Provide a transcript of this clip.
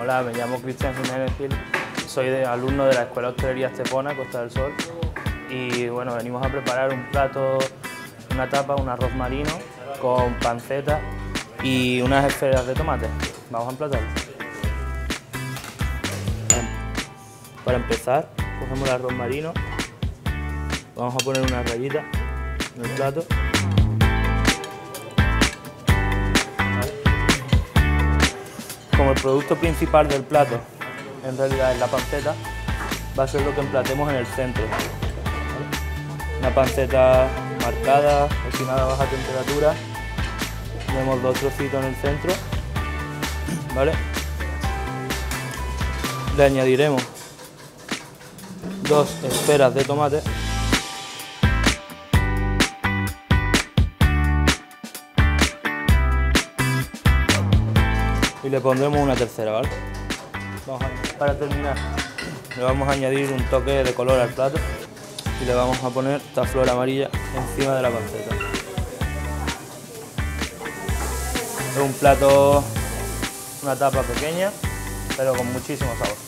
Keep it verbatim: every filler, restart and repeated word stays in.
Hola, me llamo Cristian Jiménez Gil, soy de, alumno de la Escuela de Hostelería Estepona, Costa del Sol, y bueno, venimos a preparar un plato, una tapa, un arroz marino con panceta y unas esferas de tomate. Vamos a emplatar. Para empezar, cogemos el arroz marino, vamos a poner una rayita en el plato. Como el producto principal del plato en realidad es la panceta, va a ser lo que emplatemos en el centro. ¿Vale? Una panceta marcada, cocinada a baja temperatura. Tenemos dos trocitos en el centro. ¿Vale? Le añadiremos dos esferas de tomate. Y le pondremos una tercera, ¿vale? Vamos a, para terminar, le vamos a añadir un toque de color al plato y le vamos a poner esta flor amarilla encima de la panceta. Es un plato, una tapa pequeña, pero con muchísimo sabor.